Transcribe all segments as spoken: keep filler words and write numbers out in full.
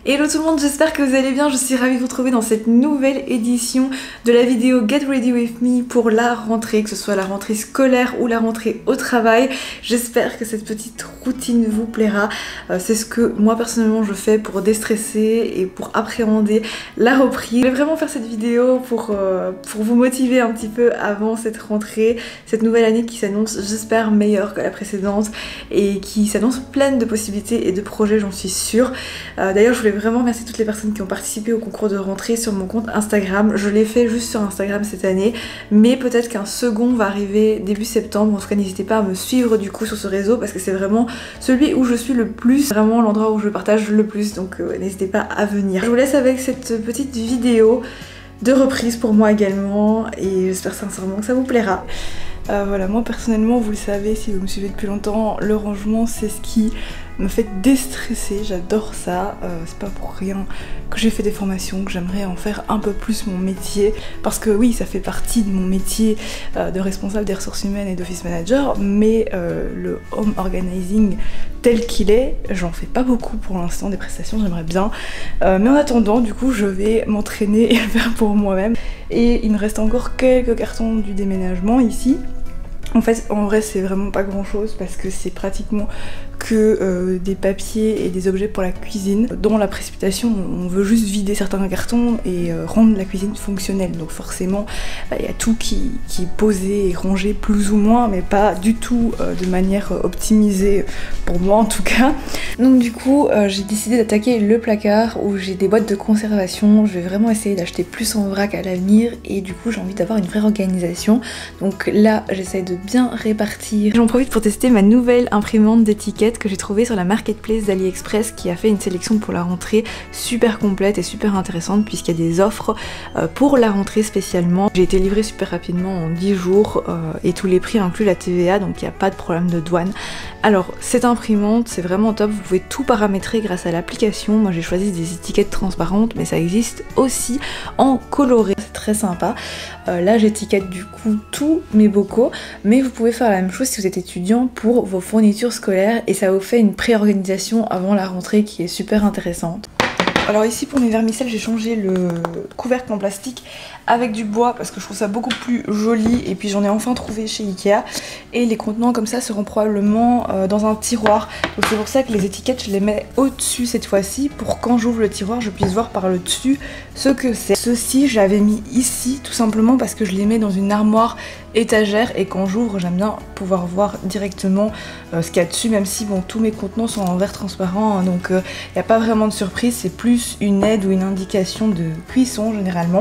Hello tout le monde, j'espère que vous allez bien, je suis ravie de vous retrouver dans cette nouvelle édition de la vidéo Get Ready With Me pour la rentrée, que ce soit la rentrée scolaire ou la rentrée au travail. J'espère que cette petite routine vous plaira, euh, c'est ce que moi personnellement je fais pour déstresser et pour appréhender la reprise. Je vais vraiment faire cette vidéo pour, euh, pour vous motiver un petit peu avant cette rentrée, cette nouvelle année qui s'annonce, j'espère, meilleure que la précédente et qui s'annonce pleine de possibilités et de projets, j'en suis sûre. Euh, D'ailleurs je voulais vraiment remercier toutes les personnes qui ont participé au concours de rentrée sur mon compte Instagram. Je l'ai fait juste sur Instagram cette année, mais peut-être qu'un second va arriver début septembre. En tout cas, n'hésitez pas à me suivre du coup sur ce réseau parce que c'est vraiment celui où je suis le plus, vraiment l'endroit où je partage le plus, donc euh, n'hésitez pas à venir. Je vous laisse avec cette petite vidéo de reprise pour moi également et j'espère sincèrement que ça vous plaira. Euh, voilà, moi personnellement, vous le savez si vous me suivez depuis longtemps, le rangement c'est ce qui me fait déstresser, j'adore ça, euh, c'est pas pour rien que j'ai fait des formations, que j'aimerais en faire un peu plus mon métier, parce que oui, ça fait partie de mon métier euh, de responsable des ressources humaines et d'office manager, mais euh, le home organizing tel qu'il est, j'en fais pas beaucoup pour l'instant, des prestations j'aimerais bien, euh, mais en attendant du coup je vais m'entraîner et le faire pour moi-même, et il me reste encore quelques cartons du déménagement ici. En fait, en vrai, c'est vraiment pas grand chose parce que c'est pratiquement que euh, des papiers et des objets pour la cuisine. Dans la précipitation, on veut juste vider certains cartons et euh, rendre la cuisine fonctionnelle. Donc forcément, il bah, y a tout qui, qui est posé et rangé plus ou moins, mais pas du tout euh, de manière optimisée, pour moi en tout cas. Donc du coup, euh, j'ai décidé d'attaquer le placard où j'ai des boîtes de conservation. Je vais vraiment essayer d'acheter plus en vrac à l'avenir et du coup, j'ai envie d'avoir une vraie organisation. Donc là, j'essaye de bien répartir. J'en profite pour tester ma nouvelle imprimante d'étiquettes que j'ai trouvée sur la marketplace d'AliExpress qui a fait une sélection pour la rentrée super complète et super intéressante puisqu'il y a des offres euh, pour la rentrée spécialement. J'ai été livrée super rapidement en dix jours euh, et tous les prix incluent la T V A, donc il n'y a pas de problème de douane. Alors cette imprimante c'est vraiment top, vous pouvez tout paramétrer grâce à l'application. Moi j'ai choisi des étiquettes transparentes mais ça existe aussi en coloré, c'est très sympa. Euh, là j'étiquette du coup tous mes bocaux, mais vous pouvez faire la même chose si vous êtes étudiant pour vos fournitures scolaires et ça vous fait une pré-organisation avant la rentrée qui est super intéressante. Alors ici pour mes vermicelles j'ai changé le couvercle en plastique avec du bois parce que je trouve ça beaucoup plus joli et puis j'en ai enfin trouvé chez Ikea et les contenants comme ça seront probablement euh, dans un tiroir, donc c'est pour ça que les étiquettes je les mets au-dessus cette fois-ci pour quand j'ouvre le tiroir je puisse voir par le dessus ce que c'est. Ceci j'avais mis ici tout simplement parce que je les mets dans une armoire étagère et quand j'ouvre j'aime bien pouvoir voir directement euh, ce qu'il y a dessus, même si bon tous mes contenants sont en verre transparent hein, donc il euh, n'y a pas vraiment de surprise, c'est plus une aide ou une indication de cuisson généralement.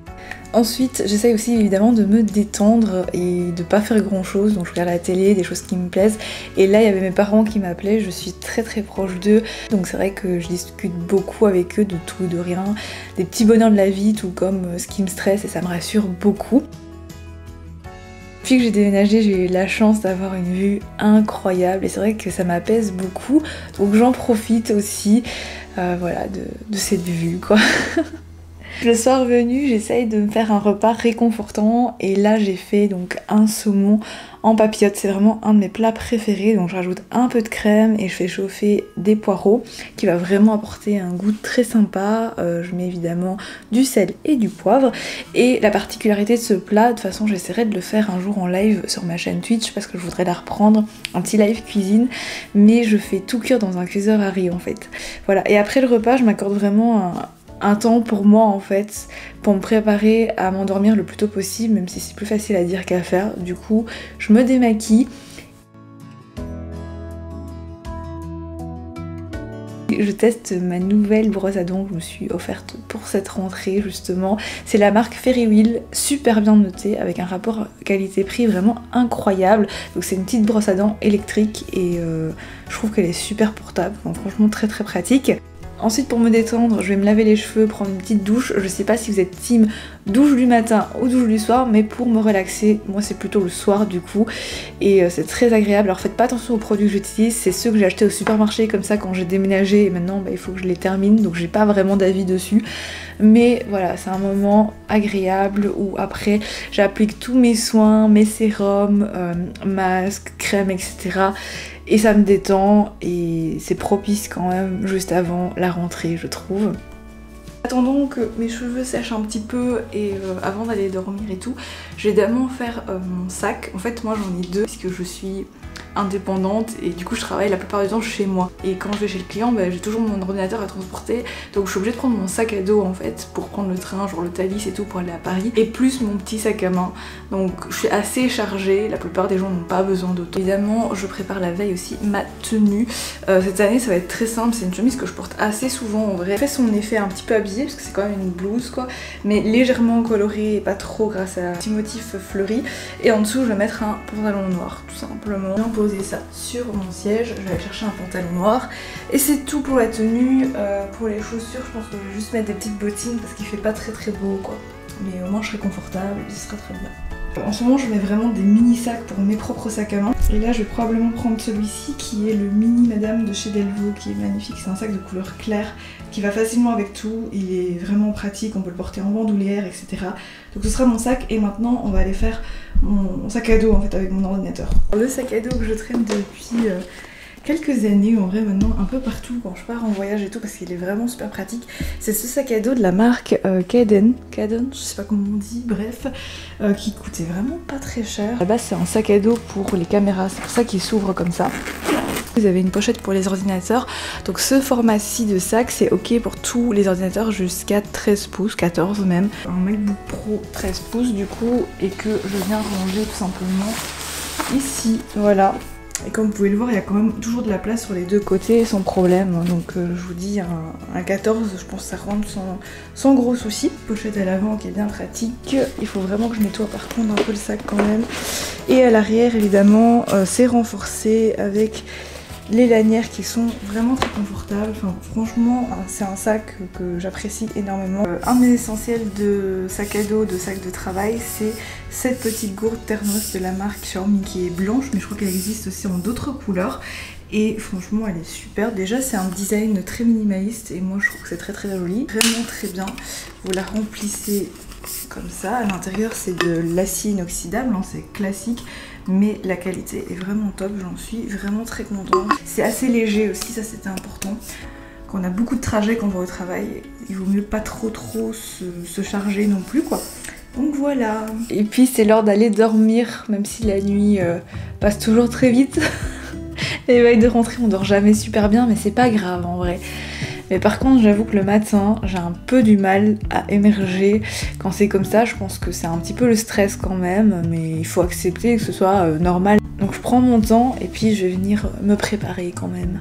Ensuite, j'essaye aussi évidemment de me détendre et de pas faire grand chose, donc je regarde la télé, des choses qui me plaisent. Et là, il y avait mes parents qui m'appelaient, je suis très très proche d'eux, donc c'est vrai que je discute beaucoup avec eux de tout et de rien, des petits bonheurs de la vie, tout comme ce qui me stresse et ça me rassure beaucoup. Depuis que j'ai déménagé, j'ai eu la chance d'avoir une vue incroyable et c'est vrai que ça m'apaise beaucoup, donc j'en profite aussi, euh, voilà, de, de cette vue quoi. Le soir venu, j'essaye de me faire un repas réconfortant et là j'ai fait donc un saumon en papillote, c'est vraiment un de mes plats préférés, donc je rajoute un peu de crème et je fais chauffer des poireaux qui va vraiment apporter un goût très sympa. Euh, je mets évidemment du sel et du poivre et la particularité de ce plat, de toute façon j'essaierai de le faire un jour en live sur ma chaîne Twitch parce que je voudrais la reprendre, un petit live cuisine, mais je fais tout cuire dans un cuiseur à riz en fait. Voilà, et après le repas je m'accorde vraiment un un temps pour moi en fait, pour me préparer à m'endormir le plus tôt possible, même si c'est plus facile à dire qu'à faire. Du coup, je me démaquille. Je teste ma nouvelle brosse à dents que je me suis offerte pour cette rentrée justement. C'est la marque Fairy Wheel, super bien notée, avec un rapport qualité-prix vraiment incroyable. Donc c'est une petite brosse à dents électrique et euh, je trouve qu'elle est super portable, donc franchement très très pratique. Ensuite pour me détendre, je vais me laver les cheveux, prendre une petite douche. Je sais pas si vous êtes team douche du matin ou douche du soir, mais pour me relaxer, moi c'est plutôt le soir du coup. Et euh, c'est très agréable. Alors faites pas attention aux produits que j'utilise, c'est ceux que j'ai achetés au supermarché comme ça quand j'ai déménagé et maintenant bah, il faut que je les termine, donc j'ai pas vraiment d'avis dessus. Mais voilà, c'est un moment agréable où après j'applique tous mes soins, mes sérums, euh, masques, crèmes, et cetera. Et ça me détend et c'est propice quand même juste avant la rentrée, je trouve. Attendons que mes cheveux sèchent un petit peu et euh, avant d'aller dormir et tout, je vais d'abord faire euh, mon sac. En fait moi j'en ai deux puisque je suis indépendante et du coup je travaille la plupart du temps chez moi. Et quand je vais chez le client, bah, j'ai toujours mon ordinateur à transporter, donc je suis obligée de prendre mon sac à dos en fait pour prendre le train, genre le Thalys et tout pour aller à Paris, et plus mon petit sac à main. Donc je suis assez chargée, la plupart des gens n'ont pas besoin d'auto. Évidemment je prépare la veille aussi ma tenue. Euh, cette année ça va être très simple, c'est une chemise que je porte assez souvent en vrai. Elle fait son effet un petit peu habillé parce que c'est quand même une blouse quoi, mais légèrement colorée et pas trop grâce à un petit motif fleuri. Et en dessous je vais mettre un pantalon noir tout simplement. Poser ça sur mon siège, je vais aller chercher un pantalon noir et c'est tout pour la tenue. Euh, pour les chaussures je pense que je vais juste mettre des petites bottines parce qu'il fait pas très très beau quoi, mais au moins je serai confortable et ce sera très bien. En ce moment je mets vraiment des mini sacs pour mes propres sacs à main et là je vais probablement prendre celui-ci qui est le mini Madame de chez Delvaux qui est magnifique. C'est un sac de couleur claire qui va facilement avec tout, il est vraiment pratique, on peut le porter en bandoulière et cetera. Donc ce sera mon sac et maintenant on va aller faire mon sac à dos en fait avec mon ordinateur. Le sac à dos que je traîne depuis euh, quelques années en vrai maintenant un peu partout quand je pars en voyage et tout parce qu'il est vraiment super pratique. C'est ce sac à dos de la marque euh, Caden, Caden, je sais pas comment on dit, bref, euh, qui coûtait vraiment pas très cher. À la base c'est un sac à dos pour les caméras, c'est pour ça qu'il s'ouvre comme ça. Vous avez une pochette pour les ordinateurs, donc ce format-ci de sac c'est ok pour tous les ordinateurs jusqu'à treize pouces, quatorze même. Un MacBook Pro treize pouces du coup et que je viens ranger tout simplement ici, voilà. Et comme vous pouvez le voir, il y a quand même toujours de la place sur les deux côtés sans problème. Donc euh, je vous dis, un, un quatorze, je pense que ça rentre sans, sans gros soucis. Pochette à l'avant qui est bien pratique. Il faut vraiment que je nettoie par contre un peu le sac quand même. Et à l'arrière, évidemment, euh, c'est renforcé avec les lanières qui sont vraiment très confortables. Enfin, franchement, c'est un sac que j'apprécie énormément. Euh, un de mes essentiels de sac à dos, de sac de travail, c'est cette petite gourde Thermos de la marque Xiaomi qui est blanche, mais je crois qu'elle existe aussi en d'autres couleurs. Et franchement, elle est super. Déjà, c'est un design très minimaliste et moi, je trouve que c'est très très joli. Vraiment très bien. Vous la remplissez comme ça. À l'intérieur, c'est de l'acier inoxydable, hein, c'est classique. Mais la qualité est vraiment top, j'en suis vraiment très contente. C'est assez léger aussi, ça c'était important. Quand on a beaucoup de trajets quand on va au travail, il vaut mieux pas trop trop se, se charger non plus quoi. Donc voilà. Et puis c'est l'heure d'aller dormir, même si la nuit euh, passe toujours très vite. Les veilles de rentrée on dort jamais super bien, mais c'est pas grave en vrai. Mais par contre j'avoue que le matin j'ai un peu du mal à émerger quand c'est comme ça. Je pense que c'est un petit peu le stress quand même, mais il faut accepter que ce soit euh, normal. Donc je prends mon temps et puis je vais venir me préparer quand même.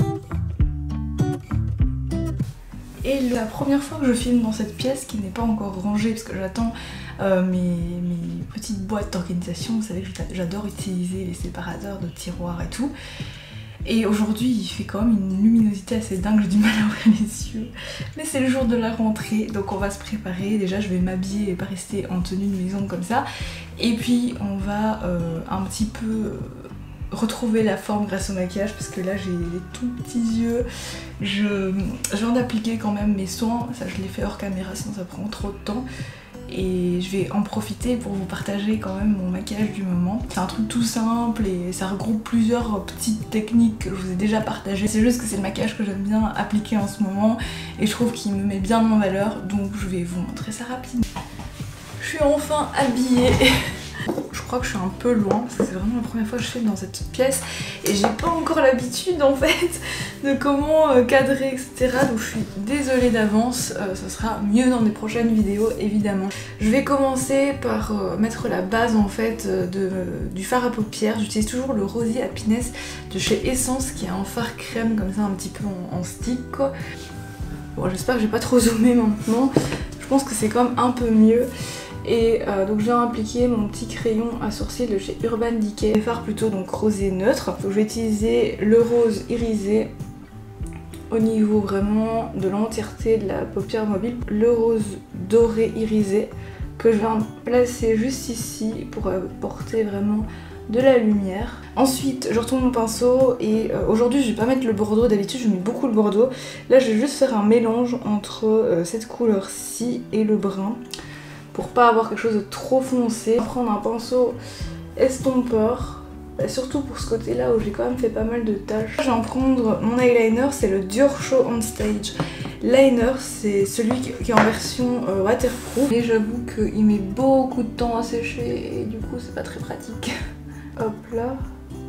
Et la première fois que je filme dans cette pièce qui n'est pas encore rangée parce que j'attends euh, mes, mes petites boîtes d'organisation. Vous savez que j'adore utiliser les séparateurs de tiroirs et tout. Et aujourd'hui il fait quand même une luminosité assez dingue, j'ai du mal à ouvrir les yeux. Mais c'est le jour de la rentrée, donc on va se préparer. Déjà je vais m'habiller et pas rester en tenue de maison comme ça. Et puis on va euh, un petit peu retrouver la forme grâce au maquillage parce que là j'ai les tout petits yeux. Je, je viens d'appliquer quand même mes soins, ça je l'ai fait hors caméra sinon ça prend trop de temps. Et je vais en profiter pour vous partager quand même mon maquillage du moment. C'est un truc tout simple et ça regroupe plusieurs petites techniques que je vous ai déjà partagées. C'est juste que c'est le maquillage que j'aime bien appliquer en ce moment et je trouve qu'il me met bien en valeur, donc je vais vous montrer ça rapidement. Je suis enfin habillée. Je crois que je suis un peu loin parce que c'est vraiment la première fois que je filme dans cette pièce et j'ai pas encore l'habitude en fait de comment cadrer et cetera. Donc je suis désolée d'avance, euh, ça sera mieux dans des prochaines vidéos évidemment. Je vais commencer par euh, mettre la base en fait de, du fard à paupières. J'utilise toujours le Rosy Happiness de chez Essence qui est un fard crème comme ça un petit peu en, en stick quoi. Bon j'espère que j'ai pas trop zoomé maintenant, je pense que c'est quand même un peu mieux. Et euh, donc je viens appliquer mon petit crayon à sourcils de chez Urban Decay, des fards plutôt donc rosé neutre. Donc je vais utiliser le rose irisé au niveau vraiment de l'entièreté de la paupière mobile, le rose doré irisé que je viens placer juste ici pour apporter vraiment de la lumière. Ensuite je retourne mon pinceau et euh, aujourd'hui je vais pas mettre le bordeaux, d'habitude je mets beaucoup le bordeaux. Là je vais juste faire un mélange entre euh, cette couleur-ci et le brun, pour pas avoir quelque chose de trop foncé. Prendre un pinceau estompeur Bah, surtout pour ce côté là où j'ai quand même fait pas mal de tâches. Je vais en prendre mon eyeliner, c'est le Dior Show on Stage Liner, c'est celui qui est en version euh, waterproof. Et j'avoue qu'il met beaucoup de temps à sécher et du coup c'est pas très pratique. Hop là.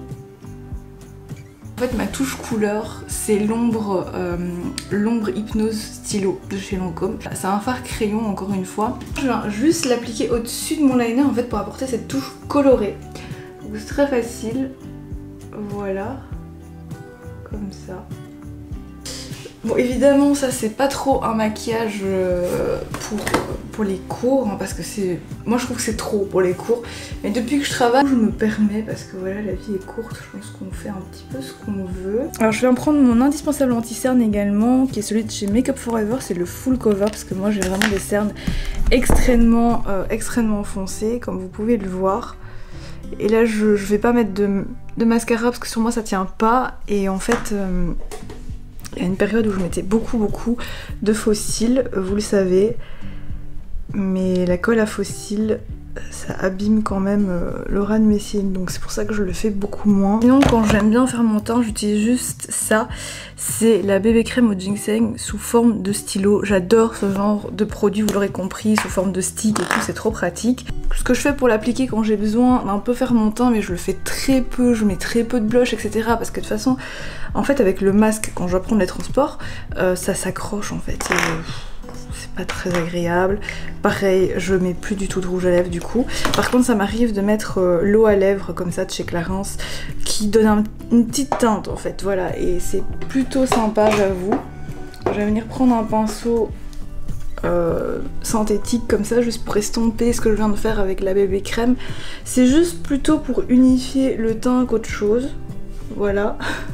En fait ma touche couleur c'est l'ombre euh, l'ombre hypnose stylo de chez Lancôme. C'est un fard crayon encore une fois. Je viens juste l'appliquer au-dessus de mon liner en fait pour apporter cette touche colorée. C'est très facile, voilà, comme ça. Bon évidemment ça c'est pas trop un maquillage pour, pour les cours, hein, parce que c'est... Moi je trouve que c'est trop pour les cours, mais depuis que je travaille je me permets parce que voilà la vie est courte, je pense qu'on fait un petit peu ce qu'on veut. Alors je vais en prendre mon indispensable anti-cerne également, qui est celui de chez Make Up For Ever, c'est le full cover parce que moi j'ai vraiment des cernes extrêmement, euh, extrêmement foncées comme vous pouvez le voir. Et là je, je vais pas mettre de, de mascara parce que sur moi ça tient pas. Et en fait euh, il y a une période où je mettais beaucoup beaucoup de faux cils, vous le savez. Mais la colle à faux cils ça abîme quand même euh, l'aura de mes cils, donc c'est pour ça que je le fais beaucoup moins. Sinon quand j'aime bien faire mon teint j'utilise juste ça, c'est la bébé crème au ginseng sous forme de stylo. J'adore ce genre de produit, vous l'aurez compris, sous forme de stick et tout, c'est trop pratique. Ce que je fais pour l'appliquer quand j'ai besoin d'un peu faire mon teint, mais je le fais très peu, je mets très peu de blush etc, parce que de toute façon en fait avec le masque quand je dois prendre les transports euh, ça s'accroche en fait. Et c'est pas très agréable. Pareil, je mets plus du tout de rouge à lèvres du coup. Par contre ça m'arrive de mettre euh, l'eau à lèvres comme ça de chez Clarins qui donne un, une petite teinte en fait, voilà, et c'est plutôt sympa j'avoue. Je vais venir prendre un pinceau euh, synthétique comme ça juste pour estomper ce que je viens de faire avec la bébé crème. C'est juste plutôt pour unifier le teint qu'autre chose, voilà.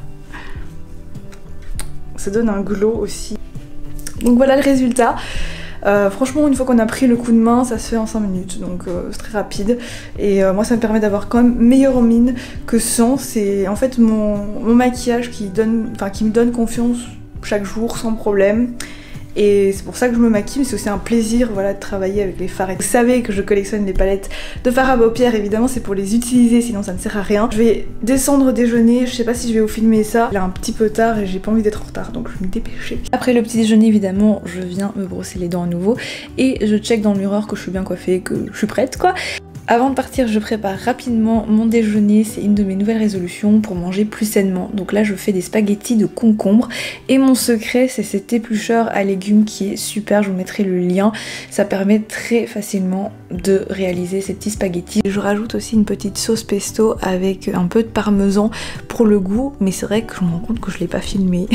Ça donne un glow aussi. Donc voilà le résultat. Euh, franchement une fois qu'on a pris le coup de main ça se fait en cinq minutes, donc euh, c'est très rapide. Et euh, moi ça me permet d'avoir quand même meilleure mine que sans. C'est en fait mon, mon maquillage qui, donne, enfin, qui me donne confiance chaque jour sans problème. Et c'est pour ça que je me maquille, mais c'est aussi un plaisir voilà, de travailler avec les fards. Et vous savez que je collectionne les palettes de fards à paupières, évidemment c'est pour les utiliser, sinon ça ne sert à rien. Je vais descendre déjeuner, je sais pas si je vais vous filmer ça. Il est un petit peu tard et j'ai pas envie d'être en retard, donc je vais me dépêcher. Après le petit déjeuner, évidemment, je viens me brosser les dents à nouveau. Et je check dans le miroir que je suis bien coiffée, que je suis prête quoi. Avant de partir, je prépare rapidement mon déjeuner, c'est une de mes nouvelles résolutions pour manger plus sainement. Donc là, je fais des spaghettis de concombre et mon secret, c'est cet éplucheur à légumes qui est super, je vous mettrai le lien. Ça permet très facilement de réaliser ces petits spaghettis. Je rajoute aussi une petite sauce pesto avec un peu de parmesan pour le goût, mais c'est vrai que je me rends compte que je l'ai pas filmé.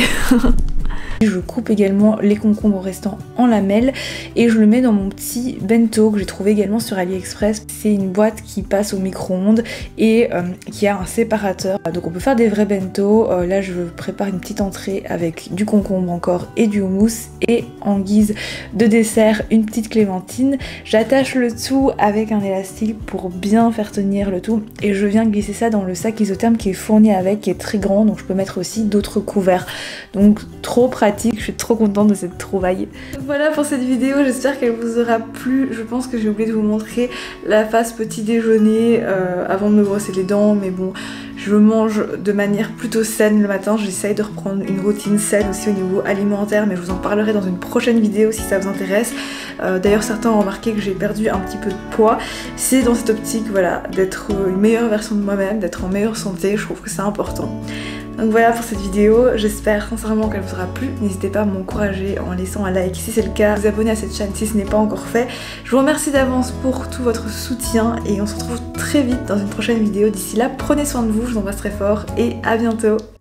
Je coupe également les concombres restants en lamelles et je le mets dans mon petit bento que j'ai trouvé également sur AliExpress. C'est une boîte qui passe au micro-ondes et euh, qui a un séparateur. Donc on peut faire des vrais bento. Euh, là je prépare une petite entrée avec du concombre encore et du houmous. Et en guise de dessert, une petite clémentine. J'attache le tout avec un élastique pour bien faire tenir le tout. Et je viens glisser ça dans le sac isotherme qui est fourni avec, qui est très grand. Donc je peux mettre aussi d'autres couverts. Donc trop pratique, je suis trop contente de cette trouvaille. Voilà pour cette vidéo, j'espère qu'elle vous aura plu. Je pense que j'ai oublié de vous montrer la face petit déjeuner euh, avant de me brosser les dents, mais bon, je mange de manière plutôt saine le matin. J'essaye de reprendre une routine saine aussi au niveau alimentaire, mais je vous en parlerai dans une prochaine vidéo si ça vous intéresse. Euh, D'ailleurs certains ont remarqué que j'ai perdu un petit peu de poids. C'est dans cette optique, voilà, d'être une meilleure version de moi-même, d'être en meilleure santé, je trouve que c'est important. Donc voilà pour cette vidéo, j'espère sincèrement qu'elle vous aura plu. N'hésitez pas à m'encourager en laissant un like si c'est le cas, vous abonner à cette chaîne si ce n'est pas encore fait. Je vous remercie d'avance pour tout votre soutien et on se retrouve très vite dans une prochaine vidéo. D'ici là, prenez soin de vous, je vous embrasse très fort et à bientôt.